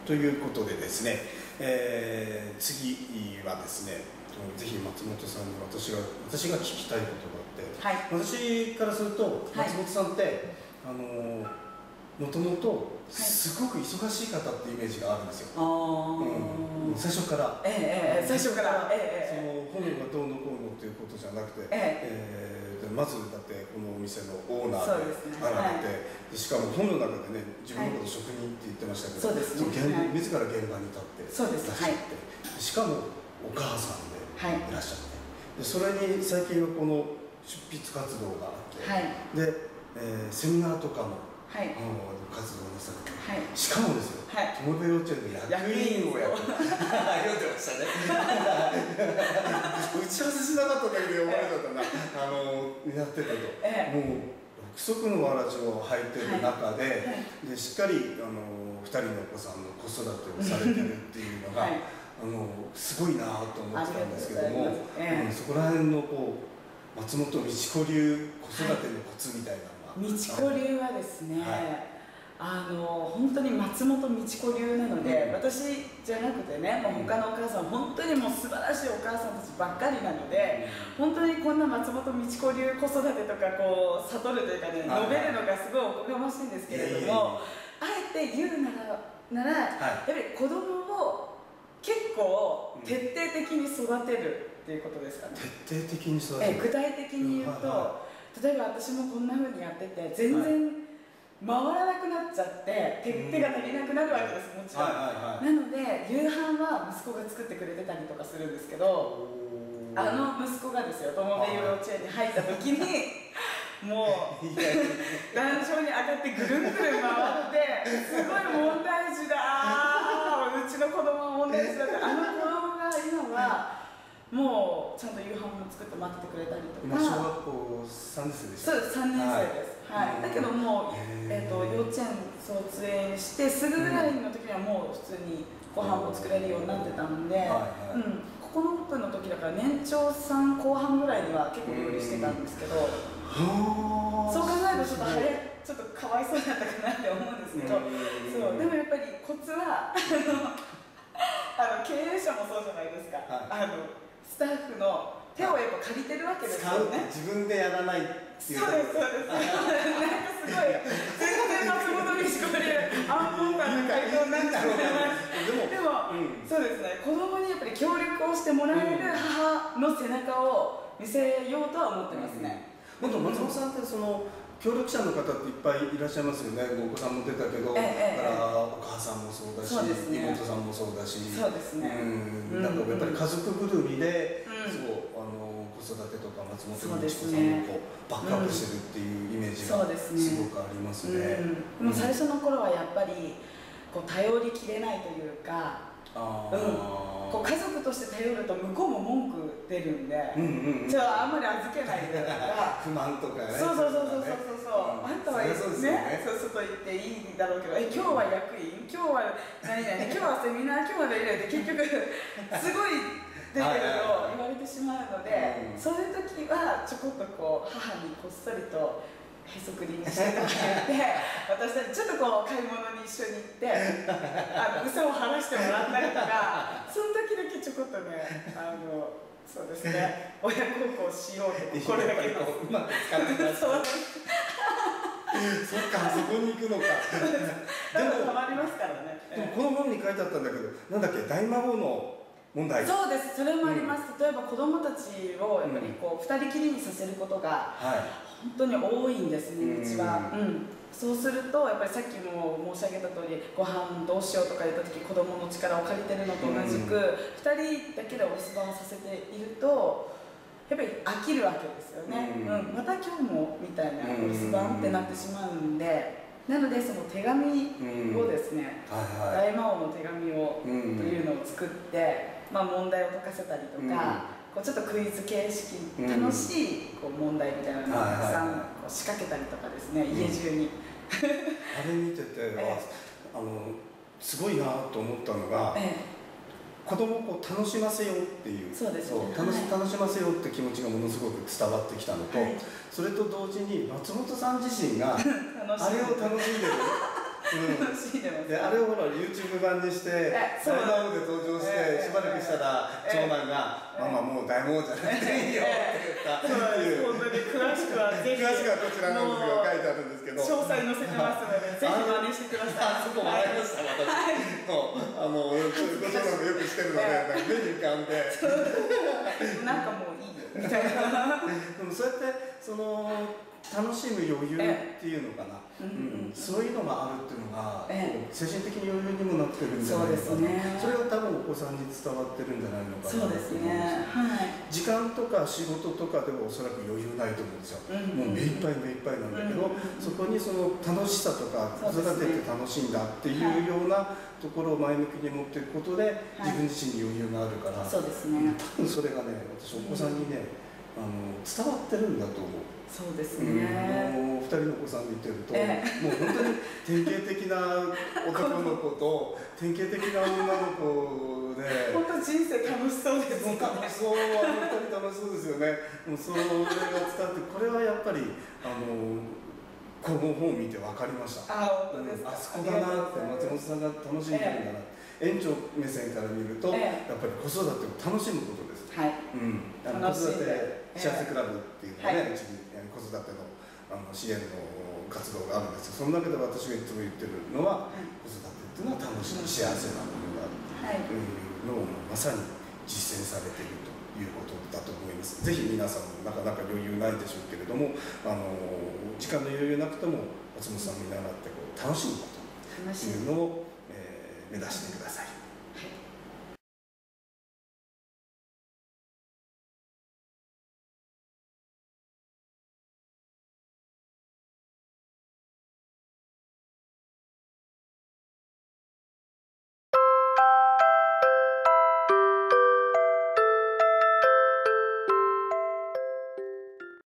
ということでですね、次はですね、ぜひ松本さんに私が聞きたいことがあって、私からすると松本さんってもともとすごく忙しい方っていうイメージがあるんですよ。最初から。 最初から。 その本がどうのこうのっていうことじゃなくて、まずだってこのお店のオーナーであられて、しかも本の中でね、自分のこと職人って言ってましたけど、自ら現場に立っていらっしゃって、しかもお母さんでいらっしゃって、それに最近はこの出筆活動があって、でセミナーとかも活動なされて、しかもですよ、友部幼稚園で役員をやって読んでましたね。打ち合わせしなかっただけで読まれちゃったな、やってたと。もう6足のわらじを履いてる中で、しっかり2人のお子さんの子育てをされてるっていうのがすごいなと思ってたんですけども、そこら辺の松本美智子流子育てのコツみたいなのが。 美智子流はですね、本当に松本美智子流なので、私じゃなくてね、もう他のお母さん本当にもう素晴らしいお母さんたちばっかりなので、本当にこんな松本美智子流子育てとか悟るというかね、述べるのがすごいおこがましいんですけれども、あえて言うならやっぱり子供を結構徹底的に育てるっていうことですかね。 徹底的に育てる。 具体的に言うと、例えば私もこんな風にやってて全然回らなくなっちゃって手が足りなくなるわけです、もちろん。なので夕飯は息子が作ってくれてたりとかするんですけど、息子がですよ、友部幼稚園に入った時にもう壇上に上がってぐるんぐるん回ってすごい問題児だ、うちの子供は問題児だって、子供が今はもうちゃんと夕飯も作って待っててくれたりとか。 今小学校3年生でした。 そうです、3年生です。だけどもう幼稚園卒園してすぐぐらいの時にはもう普通にご飯も作れるようになってたので、9分の時だから年長さん後半ぐらいには結構料理してたんですけど、そう考えるとちょっとかわいそうだったかなって思うんですけど、そうでもやっぱりコツは経営者もそうじゃないですか。スタッフの手をやっぱ借りてるわけですよね。 自分でやらないっていう。 そうです、そうです。なんかすごい全然松本美智子流アンポンタンな回答になっちゃう。でもそうですね、子供にやっぱり協力をしてもらえる母の背中を見せようとは思ってますね。 松本さんって協力者の方っていっぱいいらっしゃいますよね。お子さんも出たけど、だからお母さんもそうだし、妹さんもそうだし、 そうですね。 なんかやっぱり家族ぐるみで、子育てとか松本美智子さんをバックアップしてるっていうイメージがすごくありますね。 でも最初の頃はやっぱり頼りきれないというか、家族として頼ると向こうも文句出るんで、じゃああんまり預けないでとか不満とかね。 そう、あんたはね、外行っていいんだろうけど、今日は役員、今日は何々、今日はセミナー、今日は何々って結局すごい出てると言われてしまうので、そういう時はちょこっと母にこっそりとへそくりにしてとか言って、私たちちょっと買い物に一緒に行って嘘を話してもらったりとか、その時だけちょこっとね、そうですね、親孝行しようとこれだけうまく使ってください。そっか、そこに行くのか。 でもたまりますからね。 でもこの本に書いてあったんだけど、なんだっけ、大魔王の問題。 そうです、それもあります。例えば子供たちをやっぱり2人きりにさせることが本当に多いんですね、うちは。そうするとやっぱりさっきも申し上げた通り、ご飯どうしようとか言った時子供の力を借りてるのと同じく、2人だけでお留守番をさせているとやっぱり飽きるわけですよね。また今日もみたいなお留守番ってなってしまうんで、なのでその手紙をですね、大魔王の手紙をというのを作って、問題を解かせたりとか、ちょっとクイズ形式、楽しい問題みたいなのをたくさん仕掛けたりとかですね、家中に。 あれ見ててすごいなと思ったのが、子供を楽しませようっていう、楽しませようって気持ちがものすごく伝わってきたのと、それと同時に松本さん自身があれを楽しんでる楽しんでます。 であれをほら YouTube 版にして大魔王で登場してしばらくしたら長男が「ママもう大魔王じゃなくていいよ」って言ったっていう。 本当に詳しくはぜひ詳しくはこちらの書いてあるんですけど詳細載せてますのでぜひ真似してください。 そこ笑いました私。ご長男もよくしてるので目に浮かんでなんかもういいよみたいな。 でもそうやって楽しむ余裕っていうのかな、そういうのがあるっていうのが、精神的に余裕にもなってるんじゃないのかな。それが多分お子さんに伝わってるんじゃないのかなと思うんですよ。時間とか仕事とかではおそらく余裕ないと思うんですよ。もう目いっぱい目いっぱいなんだけど、そこにその楽しさとか子育てって楽しいんだっていうようなところを前向きに持っていくことで自分自身に余裕があるから、多分それがね、私お子さんにね伝わってるんだと思う。 そうですね。 2人のお子さん見てると、もう本当に典型的な男の子と典型的な女の子で、 本当人生楽しそうですね。 楽しそう、2人楽しそうですよね。もうそれが伝わって、これはやっぱりこの本を見て分かりました。 あそこだなって、松本さんが楽しんでるんだな。園長目線から見ると、やっぱり子育てを楽しむことです。子育て幸せクラブっていうのがね、うちに子育ての支援の活動があるんですけど、その中で私がいつも言ってるのは、子育てっていうのは楽しい幸せなものだというのをまさに実践されているということだと思います。ぜひ皆さんもなかなか余裕ないでしょうけれども、時間の余裕なくても松本さんを見習って楽しむことというのを目指してください。